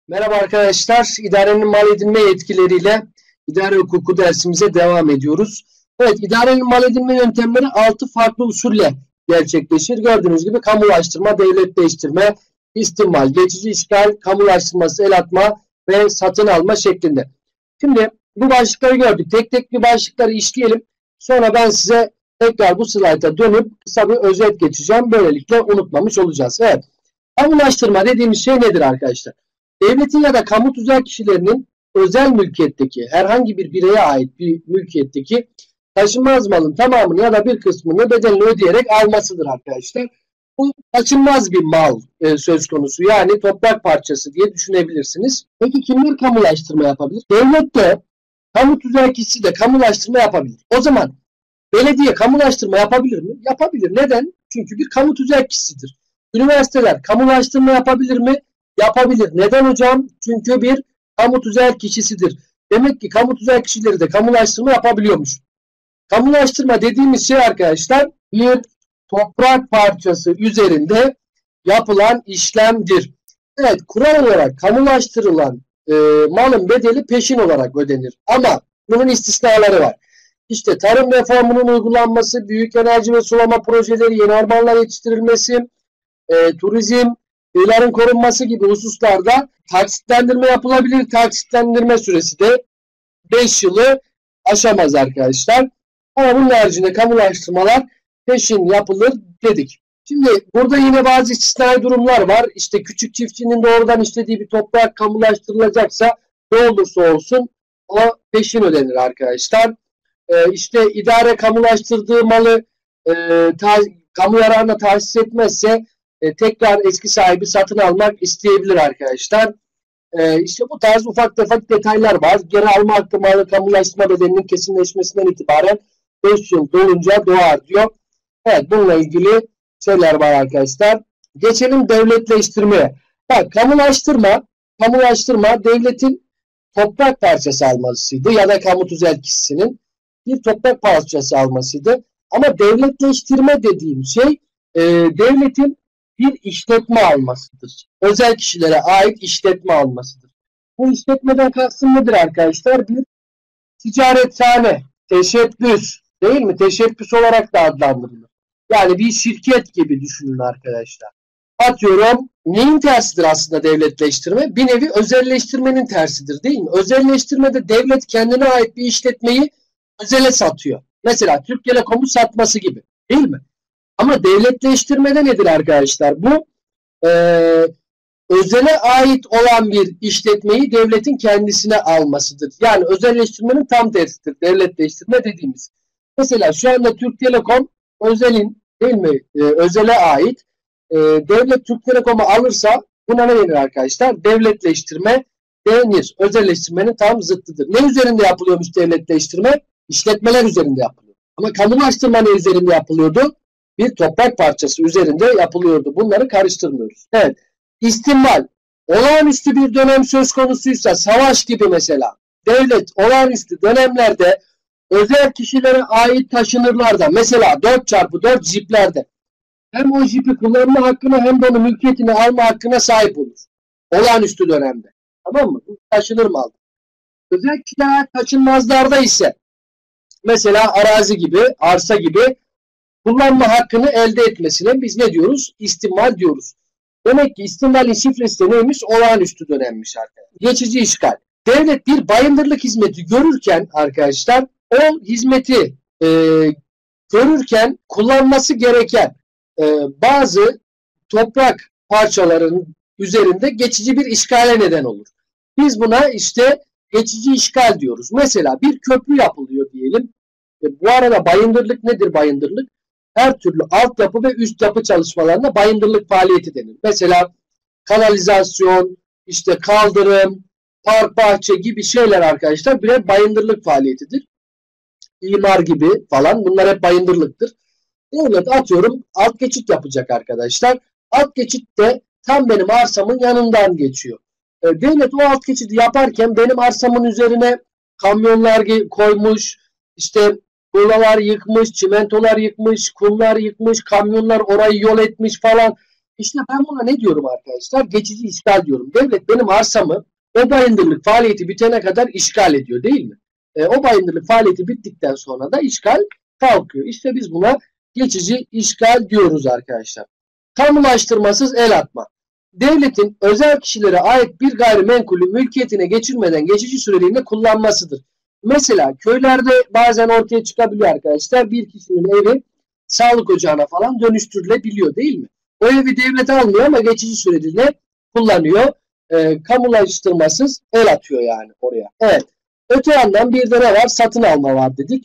Merhaba arkadaşlar, idarenin mal edinme yetkileriyle idare hukuku dersimize devam ediyoruz. Evet, idarenin mal edinme yöntemleri 6 farklı usulle gerçekleşir. Gördüğünüz gibi kamulaştırma, devletleştirme, istimal, geçici işgal, kamulaştırması, el atma ve satın alma şeklinde. Şimdi bu başlıkları gördük. Tek tek bir başlıkları işleyelim. Sonra ben size tekrar bu slayta dönüp kısa bir özet geçeceğim. Böylelikle unutmamış olacağız. Evet, kamulaştırma dediğimiz şey nedir arkadaşlar? Devletin ya da kamu tüzel kişilerinin özel mülkiyetteki herhangi bir bireye ait bir mülkiyetteki taşınmaz malın tamamını ya da bir kısmını bedelini ödeyerek almasıdır arkadaşlar. Bu taşınmaz bir mal söz konusu, yani toprak parçası diye düşünebilirsiniz. Peki kimler kamulaştırma yapabilir? Devlet de kamu tüzel kişisi de kamulaştırma yapabilir. O zaman belediye kamulaştırma yapabilir mi? Yapabilir. Neden? Çünkü bir kamu tüzel kişisidir. Üniversiteler kamulaştırma yapabilir mi? Yapabilir. Neden hocam? Çünkü bir kamu tüzel kişisidir. Demek ki kamu tüzel kişileri de kamulaştırma yapabiliyormuş. Kamulaştırma dediğimiz şey arkadaşlar bir toprak parçası üzerinde yapılan işlemdir. Evet, kural olarak kamulaştırılan malın bedeli peşin olarak ödenir. Ama bunun istisnaları var. İşte tarım reformunun uygulanması, büyük enerji ve sulama projeleri, yeni ormanlar yetiştirilmesi, turizm, kıyıların korunması gibi hususlarda taksitlendirme yapılabilir. Taksitlendirme süresi de 5 yılı aşamaz arkadaşlar. Ama bunun haricinde kamulaştırmalar peşin yapılır dedik. Şimdi burada yine bazı istisnai durumlar var. İşte küçük çiftçinin doğrudan istediği bir toprak kamulaştırılacaksa ne olursa olsun o peşin ödenir arkadaşlar. İşte idare kamulaştırdığı malı kamu yararına tahsis etmezse tekrar eski sahibi satın almak isteyebilir arkadaşlar. İşte bu tarz ufak tefek detaylar var. Geri alma hakkı malı kamulaştırma bedelinin kesinleşmesinden itibaren 5 yıl dolunca doğar diyor. Evet, bununla ilgili şeyler var arkadaşlar. Geçelim devletleştirmeye. Bak, kamulaştırma devletin toprak parçası almasıydı ya da kamu tüzel kişisinin bir toprak parçası almasıydı. Ama devletleştirme dediğim şey devletin bir işletme almasıdır. Özel kişilere ait işletme almasıdır. Bu işletmeden kastım nedir arkadaşlar? Bir ticarethane, teşebbüs, değil mi? Teşebbüs olarak da adlandırılır. Yani bir şirket gibi düşünün arkadaşlar. Atıyorum, neyin tersidir aslında devletleştirme? Bir nevi özelleştirmenin tersidir, değil mi? Özelleştirmede devlet kendine ait bir işletmeyi özele satıyor. Mesela Türk Telekom'u satması gibi, değil mi? Ama devletleştirmede nedir arkadaşlar? Bu özele ait olan bir işletmeyi devletin kendisine almasıdır. Yani özelleştirmenin tam tersidir devletleştirme dediğimiz. Mesela şu anda Türk Telekom özelin, değil mi? Özele ait. Devlet Türk Telekom'u alırsa buna ne denir arkadaşlar? Devletleştirme denir. Özelleştirmenin tam zıttıdır. Ne üzerinde yapılıyormuş devletleştirme? İşletmeler üzerinde yapılıyor. Ama kamulaştırma ne üzerinde yapılıyordu? Bir toprak parçası üzerinde yapılıyordu. Bunları karıştırmıyoruz. Evet. İstimal. Olağanüstü bir dönem söz konusuysa, savaş gibi mesela, devlet olağanüstü dönemlerde özel kişilere ait taşınırlarda, mesela 4x4 jiplerde hem o jipi kullanma hakkına hem de onun mülkiyetini alma hakkına sahip olur. Olağanüstü dönemde. Tamam mı? Bu taşınır mal. Özel kişilere taşınmazlarda ise mesela arazi gibi, arsa gibi kullanma hakkını elde etmesine biz ne diyoruz? İstimal diyoruz. Demek ki istimalin şifresi de neymiş? Olağanüstü dönemmiş arkadaşlar. Geçici işgal. Devlet bir bayındırlık hizmeti görürken arkadaşlar, o hizmeti görürken kullanması gereken bazı toprak parçalarının üzerinde geçici bir işgale neden olur. Biz buna işte geçici işgal diyoruz. Mesela bir köprü yapılıyor diyelim. Bu arada bayındırlık nedir bayındırlık? Her türlü altyapı ve üst yapı çalışmalarına bayındırlık faaliyeti denir. Mesela kanalizasyon, işte kaldırım, park bahçe gibi şeyler arkadaşlar birer bayındırlık faaliyetidir. İmar gibi falan, bunlar hep bayındırlıktır. Devlet atıyorum alt geçit yapacak arkadaşlar. Alt geçit de tam benim arsamın yanından geçiyor. Devlet o alt geçidi yaparken benim arsamın üzerine kamyonlar koymuş, işte tuğlalar yıkmış, çimentolar yıkmış, kumlar yıkmış, kamyonlar orayı yol etmiş falan. İşte ben buna ne diyorum arkadaşlar? Geçici işgal diyorum. Devlet benim arsamı o bayındırlık faaliyeti bitene kadar işgal ediyor değil mi? O bayındırlık faaliyeti bittikten sonra da işgal kalkıyor. İşte biz buna geçici işgal diyoruz arkadaşlar. Kamulaştırmasız el atma. Devletin özel kişilere ait bir gayrimenkulü mülkiyetine geçirmeden geçici süreliğine kullanmasıdır. Mesela köylerde bazen ortaya çıkabiliyor arkadaşlar. Bir kişinin evi sağlık ocağına falan dönüştürülebiliyor değil mi? O evi devlet almıyor ama geçici süreliğine kullanıyor. Kamulaştırmasız el atıyor yani oraya. Evet. Öte yandan bir de ne var? Satın alma var dedik.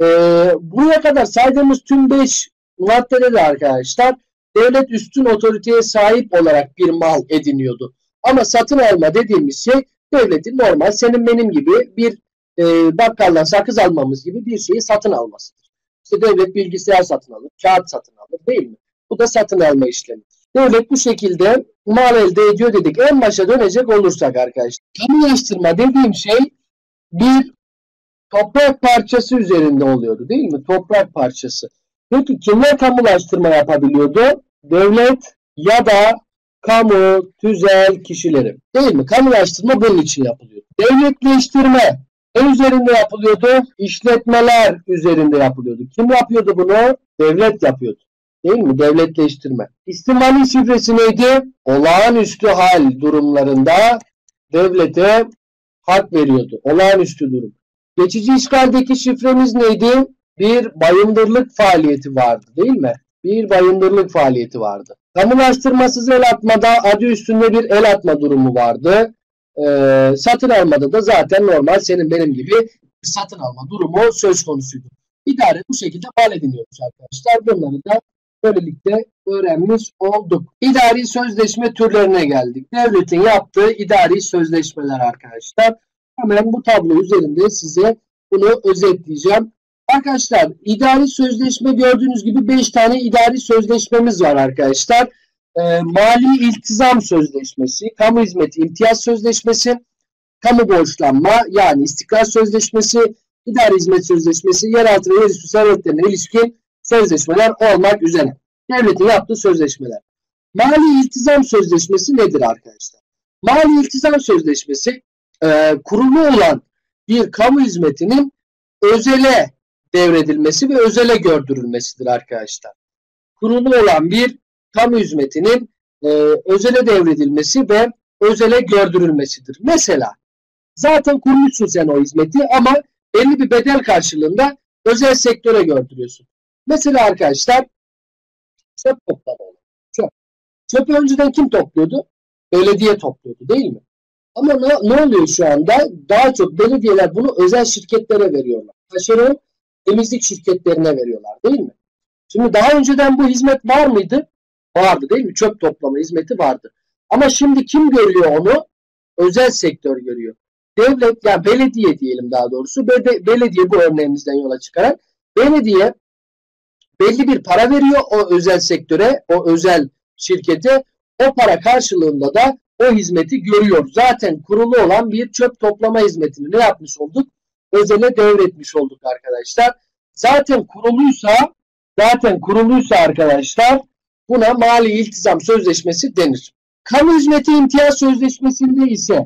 Buraya kadar saydığımız tüm 5 maddede de arkadaşlar devlet üstün otoriteye sahip olarak bir mal ediniyordu. Ama satın alma dediğimiz şey devletin normal senin benim gibi bir bakkaldan sakız almamız gibi bir şeyi satın almasıdır. İşte devlet bilgisayar satın alır, kağıt satın alır değil mi? Bu da satın alma işlemi. Devlet bu şekilde mal elde ediyor dedik. En başa dönecek olursak arkadaşlar. Kamulaştırma dediğim şey bir toprak parçası üzerinde oluyordu değil mi? Toprak parçası. Peki kimler kamulaştırma yapabiliyordu? Devlet ya da kamu, tüzel kişileri. Değil mi? Kamulaştırma bunun için yapılıyor. Devletleştirme ne üzerinde yapılıyordu? İşletmeler üzerinde yapılıyordu. Kim yapıyordu bunu? Devlet yapıyordu. Değil mi? Devletleştirme. İstimali şifresi neydi? Olağanüstü hal durumlarında devlete hak veriyordu. Olağanüstü durum. Geçici işgaldeki şifremiz neydi? Bir bayındırlık faaliyeti vardı değil mi? Bir bayındırlık faaliyeti vardı. Kamulaştırmasız el atmada adı üstünde bir el atma durumu vardı. Satın almada da zaten normal senin benim gibi satın alma durumu söz konusuydu. İdare bu şekilde mal ediniyoruz arkadaşlar. Bunları da böylelikle öğrenmiş olduk. İdari sözleşme türlerine geldik. Devletin yaptığı idari sözleşmeler arkadaşlar. Hemen bu tablo üzerinde size bunu özetleyeceğim. Arkadaşlar idari sözleşme gördüğünüz gibi 5 tane idari sözleşmemiz var arkadaşlar. Mali iltizam sözleşmesi, kamu hizmeti imtiyaz sözleşmesi, kamu borçlanma yani istikrar sözleşmesi, idari hizmet sözleşmesi, yeraltı ve yerüstü servetlerine ilişkin sözleşmeler olmak üzere. Devletin yaptığı sözleşmeler. Mali iltizam sözleşmesi nedir arkadaşlar? Mali iltizam sözleşmesi kurulu olan bir kamu hizmetinin özele devredilmesi ve özele gördürülmesidir arkadaşlar. Kurulu olan bir kamu hizmetinin özele devredilmesi ve özele gördürülmesidir. Mesela zaten kurmuşsun sen o hizmeti ama belli bir bedel karşılığında özel sektöre gördürüyorsun. Mesela arkadaşlar çöp toplama olur. Çöpü önceden kim topluyordu? Belediye topluyordu değil mi? Ama ne oluyor şu anda? Daha çok belediyeler bunu özel şirketlere veriyorlar. Taşeron temizlik şirketlerine veriyorlar değil mi? Şimdi daha önceden bu hizmet var mıydı? Vardı değil mi? Çöp toplama hizmeti vardı. Ama şimdi kim görüyor onu? Özel sektör görüyor. Devlet yani belediye diyelim daha doğrusu. Belediye bu örneğimizden yola çıkarak belediye belli bir para veriyor o özel sektöre, o özel şirkete. O para karşılığında da o hizmeti görüyor. Zaten kurulu olan bir çöp toplama hizmetini ne yapmış olduk? Özele devretmiş olduk arkadaşlar. Zaten kuruluysa arkadaşlar buna mali iltizam sözleşmesi denir. Kamu hizmeti imtiyaz sözleşmesinde ise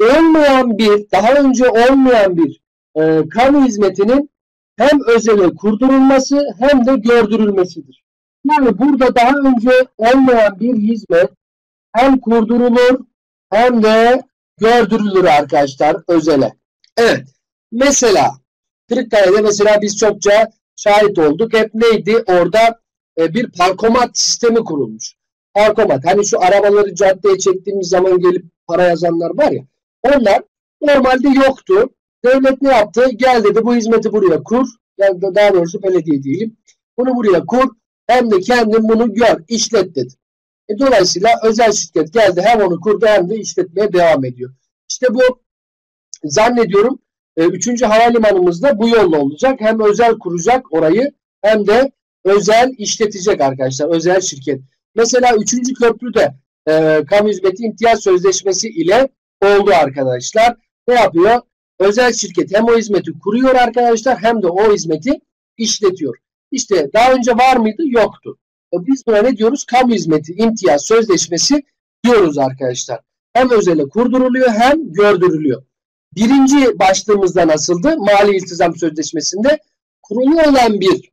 daha önce olmayan bir kamu hizmetinin hem özele kurdurulması hem de gördürülmesidir. Yani burada daha önce olmayan bir hizmet hem kurdurulur hem de gördürülür arkadaşlar özele. Evet. Mesela Kırıkkale'de mesela biz çokça şahit olduk. Hep neydi? Orada bir parkomat sistemi kurulmuş. Parkomat. Hani şu arabaları caddeye çektiğimiz zaman gelip para yazanlar var ya. Onlar normalde yoktu. Devlet ne yaptı? Gel dedi bu hizmeti buraya kur. Yani daha doğrusu belediye diyelim. Bunu buraya kur. Hem de kendin bunu gör, işlet dedi. Dolayısıyla özel şirket geldi hem onu kurdu hem de işletmeye devam ediyor. İşte bu zannediyorum 3. havalimanımızda bu yolla olacak. Hem özel kuracak orayı hem de özel işletecek arkadaşlar. Özel şirket. Mesela 3. köprüde kamu hizmeti imtiyaz sözleşmesi ile oldu arkadaşlar. Ne yapıyor? Özel şirket hem o hizmeti kuruyor arkadaşlar hem de o hizmeti işletiyor. İşte daha önce var mıydı? Yoktu. Biz buna ne diyoruz? Kamu hizmeti imtiyaz sözleşmesi diyoruz arkadaşlar. Hem özele kurduruluyor hem gördürülüyor. Birinci başlığımızda nasıldı? Mali iltizam sözleşmesinde kurulu olan bir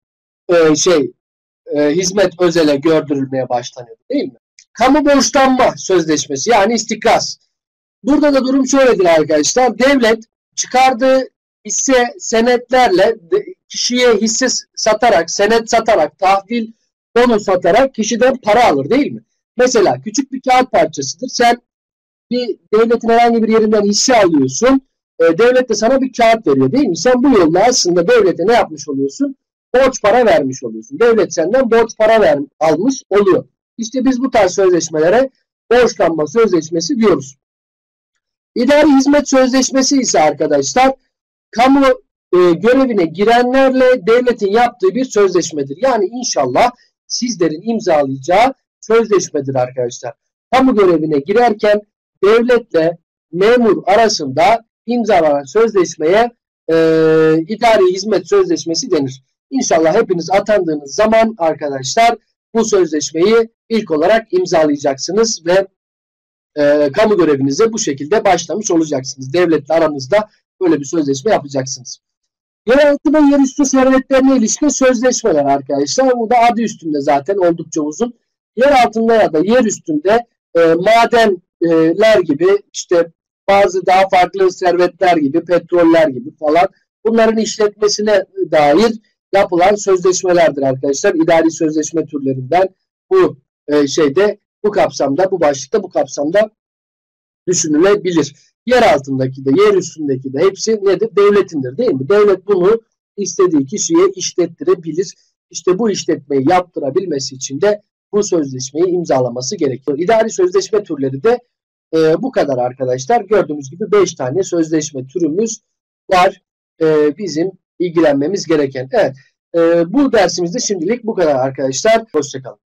hizmet özele gördürülmeye başlanıyor değil mi? Kamu borçlanma sözleşmesi yani istikraz. Burada da durum şöyledir arkadaşlar. Devlet çıkardığı hisse senetlerle kişiye hisse satarak, senet satarak, tahvil bono satarak kişiden para alır değil mi? Mesela küçük bir kağıt parçasıdır. Sen bir devletin herhangi bir yerinden hisse alıyorsun. Devlet de sana bir kağıt veriyor değil mi? Sen bu yolla aslında devlete ne yapmış oluyorsun? Borç para vermiş oluyorsun. Devlet senden borç para almış oluyor. İşte biz bu tarz sözleşmelere borçlanma sözleşmesi diyoruz. İdari hizmet sözleşmesi ise arkadaşlar kamu görevine girenlerle devletin yaptığı bir sözleşmedir. Yani inşallah sizlerin imzalayacağı sözleşmedir arkadaşlar. Kamu görevine girerken devletle memur arasında imzalanan sözleşmeye idari hizmet sözleşmesi denir. İnşallah hepiniz atandığınız zaman arkadaşlar bu sözleşmeyi ilk olarak imzalayacaksınız ve kamu görevinize bu şekilde başlamış olacaksınız. Devletle aranızda böyle bir sözleşme yapacaksınız. Yeraltı ve yerüstü servetlerine ilişkin sözleşmeler arkadaşlar. Bu da adı üstünde zaten oldukça uzun. Yer altında ya da yer üstünde madenler gibi işte bazı daha farklı servetler gibi petroller gibi falan bunların işletmesine dair yapılan sözleşmelerdir arkadaşlar. İdari sözleşme türlerinden bu bu kapsamda, bu başlıkta, bu kapsamda düşünülebilir. Yer altındaki de, yer üstündeki de hepsi nedir? Devletindir değil mi? Devlet bunu istediği kişiye işlettirebilir. İşte bu işletmeyi yaptırabilmesi için de bu sözleşmeyi imzalaması gerekiyor. İdari sözleşme türleri de bu kadar arkadaşlar. Gördüğünüz gibi 5 tane sözleşme türümüz var. Bizim ilgilenmemiz gereken. Evet. Bu dersimizde şimdilik bu kadar arkadaşlar. Hoşça kalın.